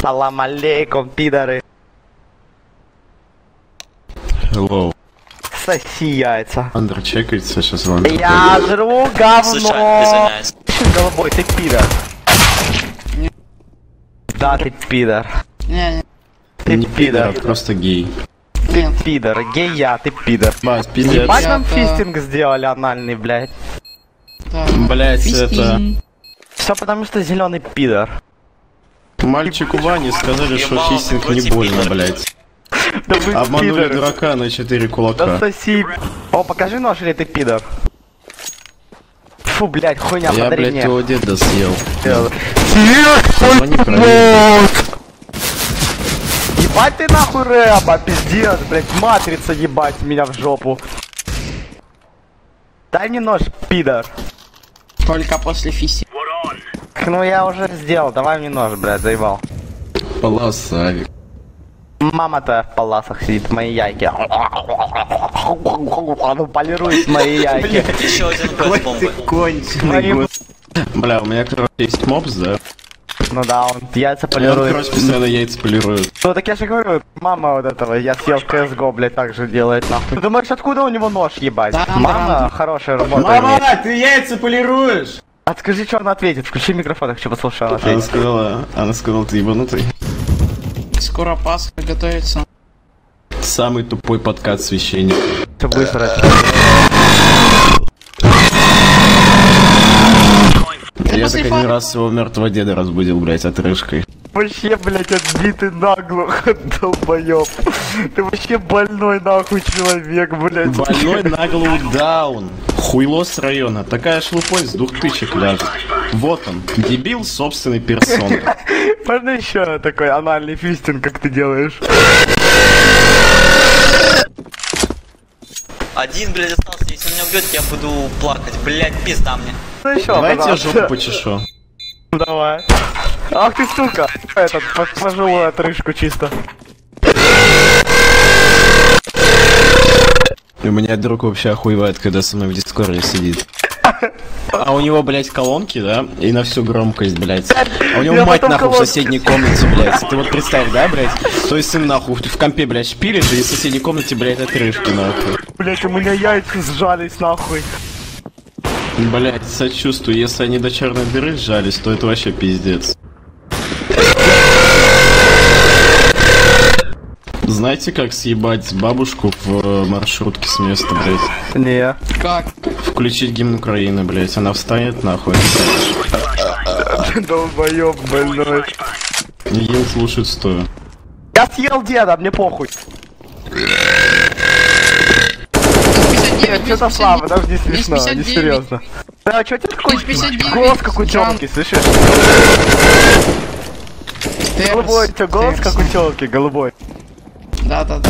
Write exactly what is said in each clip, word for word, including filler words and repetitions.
Салам алейкум, пидоры. Hello. Соси яйца. Андер чекается, сейчас вам. Я жру говно. Извиняюсь. Голубой, ты пидор. Да, ты пидор. Не, не. Ты Не пидор. пидор, просто гей. Ты Нет. пидор. Гей я, ты пидор. Бас, пиздец. Ебать нам Я-то- фистинг сделали анальный, блядь. Да. Блять, это... Фистинг. Все потому что зеленый пидор. Мальчику Ване сказали, что Ебал, фистинг не крути больно, пидор. блять. Да вы Обманули пидоры. дурака на четыре Да кулака. соси. О, покажи нож, или ты пидор. Фу, блядь, хуйня, Я, подари блять, мне. твоего деда съел. Съел! не проверил. Ебать ты нахуй рэба, пиздец, блядь, матрица ебать меня в жопу. Дай мне нож, пидор. Только после фисти. Ну я уже сделал, давай мне нож, блядь, заебал. Полосавик. Мама-то в паласах сидит, мои яйки. Ну полирует мои яйки. Еще один квест бомбы. Мои- Бля, у меня, короче, есть мопс, да? Ну да, он яйца И он, полирует. короче, постоянно яйца полирует. Ну так я же говорю, мама вот этого, я съел в си эс го, блядь, так же делает нахуй. Ты думаешь, откуда у него нож ебать? Да, Мама да. хорошая работа Мама, имеет. ты яйца полируешь! А скажи, что она ответит, включи микрофон, я хочу послушать, что она Она ответит. сказала, она сказала, ты ебанутый. Скоро Пасха готовится. Самый тупой подкат священник. Все быстро. Я после так один фа- раз своего мертвого деда разбудил, блять, отрыжкой. Вообще, блядь, отбитый наглухо, долбоёб. Ты вообще больной нахуй человек, блядь. Больной на голову даун. Хуйло с района. Такая шлупой с двух тысяч ляжет. Вот он, дебил собственной персоной. Можно еще такой анальный фистинг, как ты делаешь? Один, блядь, остался. Если он меня убьет, я буду плакать. Блядь, пизда мне. Ну еще, Давайте я пожалуйста. жопу почешу. Давай. Ах ты сука. Этот, по- пожеву отрыжку чисто. И у меня друг вообще охуевает, когда со мной в дискорде сидит. А у него, блядь, колонки, да? И на всю громкость, блядь. А у него Я мать потом нахуй в колонки. соседней комнате, блядь. Ты вот представь, да, блядь? То есть сын нахуй в компе, блядь, шпилишь, и в соседней комнате, блядь, отрыжки нахуй. Блять, у меня яйца сжались нахуй. Блядь, сочувствую, если они до черной дыры сжались, то это вообще пиздец. Знаете, как съебать бабушку в э, маршрутке с места, блядь? Не. Как? Включить гимн Украины, блядь, она встанет нахуй. Долбоёб больной. И гимн слушает стоя. Я съел деда, мне похуй. пятьдесят девять, Что-то слава, подожди, смешно, не пятьдесят девять. серьезно. Да, а чё тебе такой пятьдесят девять. голос как у Джан. тёлки, слышишь? Терс, Голубой, у тебя голос терс. как у тёлки, голубой. Да-да-да.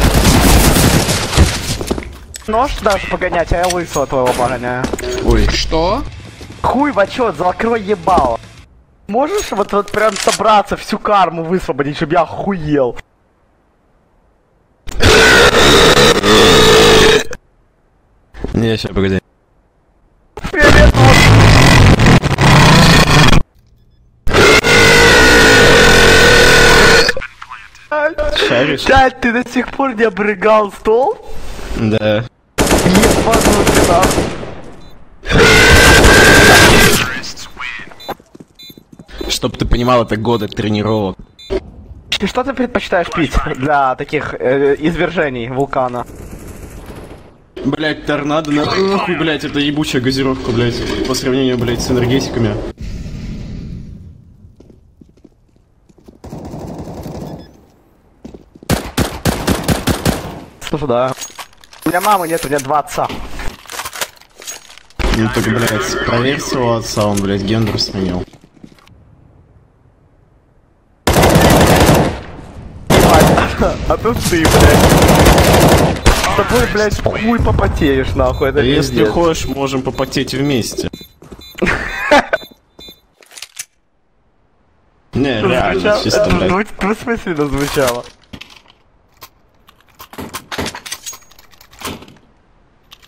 Нож даже погонять, а я лысого твоего погоняю. Ой, Что? Хуй в отчет, закрой ебало. Можешь вот, вот прям собраться, всю карму высвободить, чтобы я охуел? не, сейчас, погоди. Привет, нож. Шаришь? Дядь, ты до сих пор не обрыгал стол? Да. Ебанутый нахуй. Чтоб ты понимал, это годы тренировок. Ты что ты предпочитаешь пить для таких э, извержений вулкана? Блять, торнадо на... Нахуй, блять, это ебучая газировка, блять. По сравнению, блять, с энергетиками. Слушай, да. У меня мамы нет, у меня два отца. Ну так, блять, проверь своего отца, он, блять, гендер сменил. А тут ты, блядь. С тобой, блядь, хуй попотеешь, нахуй, это Если пиздец. хочешь, можем попотеть вместе. Не, реально, Звучало- чисто, это блядь. звуч- двусмысленно звучало.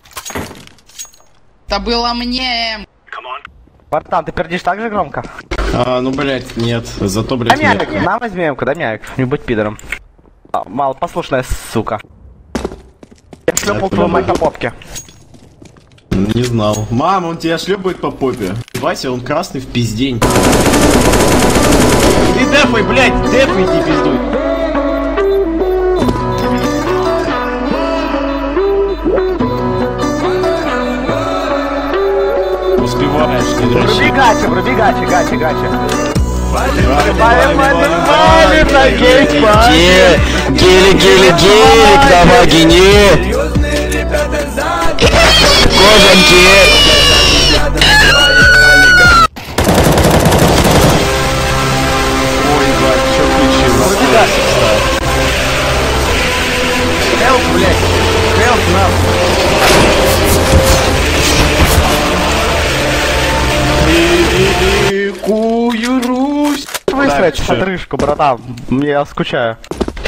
Это было мне. Братан, ты пердишь так же громко? А, ну, блядь, нет. Зато, блядь, Амяк, нет. на возьми Эмку, дай Амяк, не будь пидором. А, мало послушная сука. Я шлепал твою мать по попке. Не знал. Мама, он тебя шлепает по попе. Вася, он красный в пиздень. Ты дефай, блядь, дефай, не пиздуй. Успеваешь, не дрочи. Вруби гача, вруби гача, гача, гача. Валим, валим, валим на геймпад. Гелик, гелик, гелик, на вагине. Кожанки. Ой, бать, чё включил? Вруби гача. Хелп, блядь. Хелп, нахуй. Великую Русь. Высрать всё. отрыжку, братан. Я скучаю.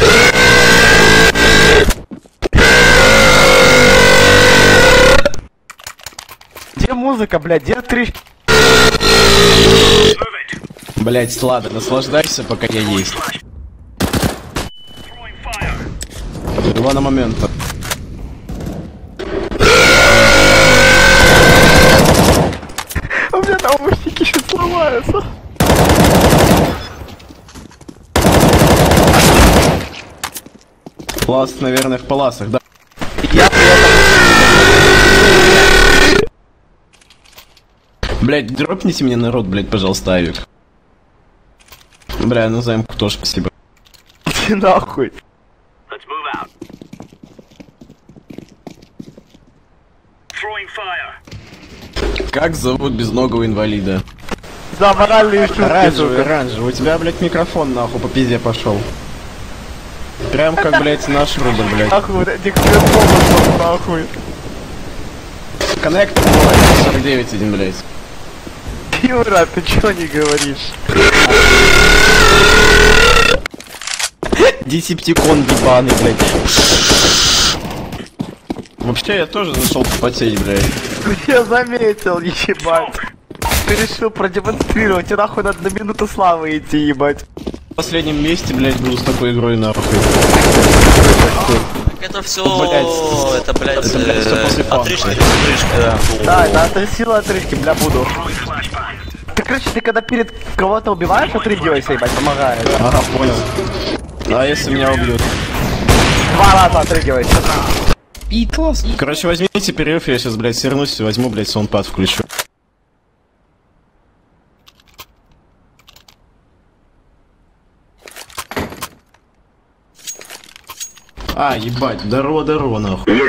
Где музыка, блядь? Где три... Блять, ладно, наслаждайся, пока я есть. Два на момента. У меня наушники сейчас сломаются. Класс, наверное, в паласах, да? Я при этом... Блять, дропните мне народ, блять, пожалуйста, авик. Бля, ну займку тоже спасибо. Иди нахуй. Как зовут безногого инвалида? За моральные шутки, Оранжевый, сука. оранжевый, у тебя, блять, микрофон нахуй по пизде пошел. Прям как, блять, наш рубль, блять. Нахуй, блядь, никто не помнит, нахуй. Коннектор сорок девять один, блять. Юра, ты чё не говоришь? Десептикон ебаный, блять. Вообще, я тоже зашел попотеть, блять. Я заметил, ебать. Ты решил продемонстрировать, и нахуй надо на минуту славы идти, ебать. В последнем месте, блять, буду с такой игрой нахуй. Это все, Блядь. это, блядь, Это, блядь, всё после э, панка. отрыжка, отрыжка, да. Да, да, это сила отрыжки, бля, буду. Ты, короче, ты когда перед кого-то убиваешь, отрыгивайся, ебать, помогает. Ага, понял. А если меня убьют? Два раза отрыгивайся. И класс. Короче, возьмите перерыв, я сейчас, блядь, вернусь и возьму, блядь, саундпад включу. А, ебать, здорово, здорово, нахуй.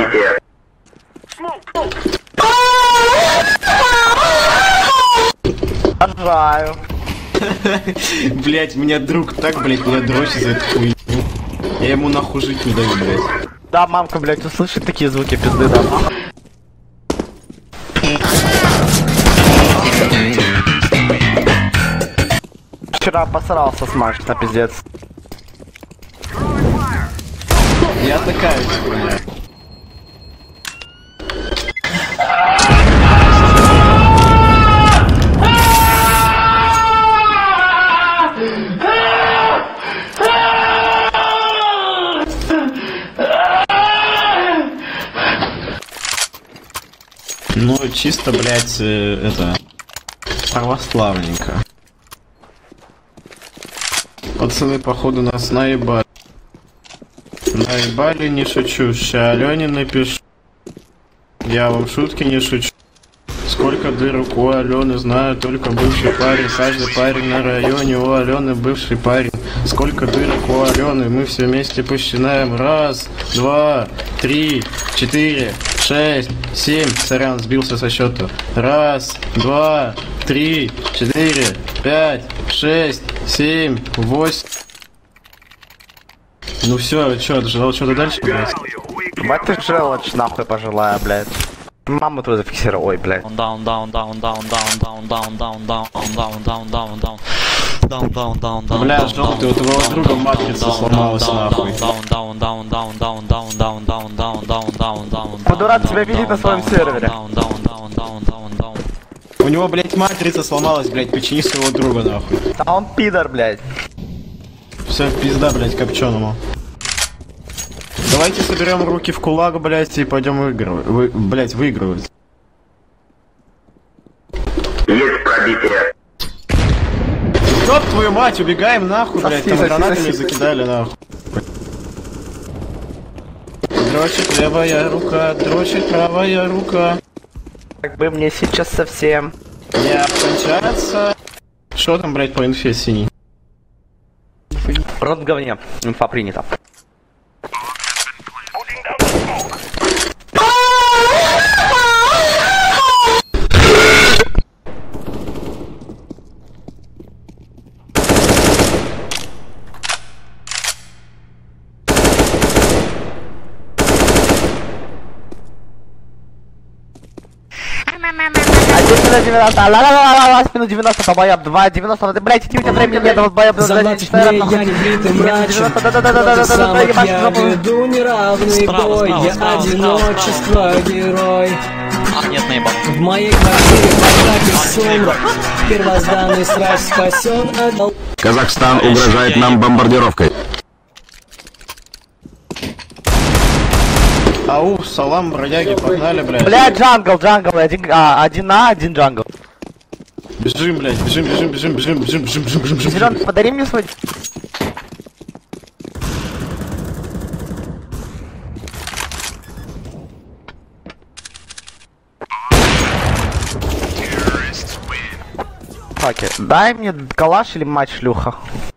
Обожаю. Блять, меня друг так, блять, меня дрочит за эту хуйню. Я ему нахуй жить не даю, блять. Да, мамка, блядь, услышит такие звуки пизды, да. Вчера посрался смаш на пиздец. Я такая же хуйня. Ну, чисто, блять, э, это... православненько. Пацаны, походу, нас наебали. Наебали, не шучу. Ща Алёне напишу. Я вам шутки не шучу. Сколько дырок у Алены, знаю только бывший парень. Каждый парень на районе у Алены бывший парень. Сколько дырок у Алены, мы все вместе посчитаем. Раз, два, три, четыре, шесть, семь. Сорян, сбился со счета. Раз, два, три, четыре, пять, шесть, семь, восемь. Ну все, чё, ждал что-то дальше, блядь? Мать ты желчь, нахуй пожилая, блядь. Маму твою зафиксировал, ой, блядь. Down, down, down, down, down, down, down, down, down, down, down, down, down. Down, down, down, down. Бля, желтый, у твоего друга матрица сломалась нахуй. Подурак тебя видеть на своем сервере. У него, блядь, матрица сломалась, блядь, почини своего друга, нахуй. А он пидор, блядь. Все, пизда, блядь, копченому. Давайте соберем руки в кулак, блядь, и пойдем выигрывать. Вы, блядь, выигрывать. Есть пробитие. Ёб твою мать, убегаем нахуй, блядь, там Соси, гранатами соси, соси. закидали, нахуй. Дрочит левая рука, дрочит правая рука. Как бы мне сейчас совсем... Не обкончаться. Что там, блядь, по инфе синий? Рот в говне. Инфа принята. Один девяносто, ла-ла-ла-ла-ла, спину девяносто, по боям, два девяносто, блять, иди, у тебя времени нет, вот боя, Заплатить мне, я не брит и мрачен. Тот самый я веду неравный Справа, бой. справа, Я справа, одиночество герой. А, нет, наебал. В моей квартире в атаке сумрак. Первозданный страж спасен от... Казахстан угрожает нам бомбардировкой. Ау, салам, бродяги, погнали, блядь. Блять, джангл, джангл, один, а, один А, один джангл. Бежим, блядь, бежим, бежим, бежим, бежим, бежим, бежим, бежим, бежим, бежим. Зелён, подари мне свой... Хаки, дай мне калаш или мать шлюха.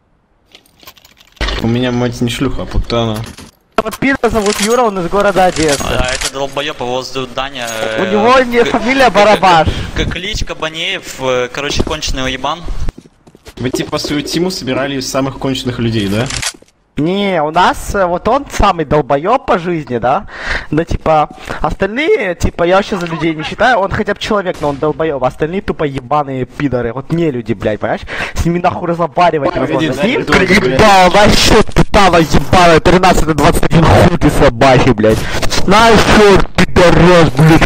У меня мать не шлюха, а путана. Вот пидора зовут Юра, он из города Одессы. А, это долбоёб, его зовут Даня. У э, него не к- фамилия Барабаш. Как кличка Банеев, э, короче, конченый уебан. Вы типа свою тиму собирали из самых конченых людей, да? Не, у нас э, вот он самый долбоёб по жизни, да? Да типа, остальные, типа, я вообще за людей не считаю, он хотя бы человек, но он долбоёб, остальные тупо ебаные пидоры, вот не люди, блядь, понимаешь? С ними нахуй разговаривать невозможно. С ним, Погоди, блядь. ебал, вообще путана ебаная, тринадцать двадцать один хуй ты собачий, блядь. На счёт, пидорас, блядь.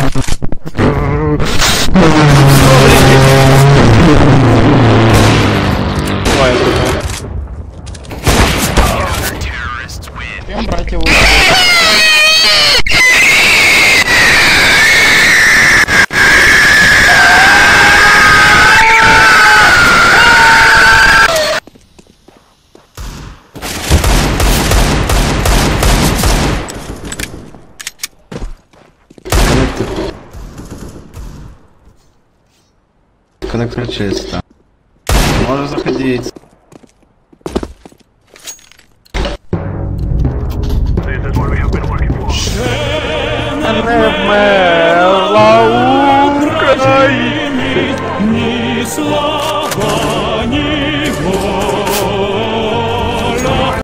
Прям братья вот. Коннектор чисто. Можно заходить. Ни слова, ни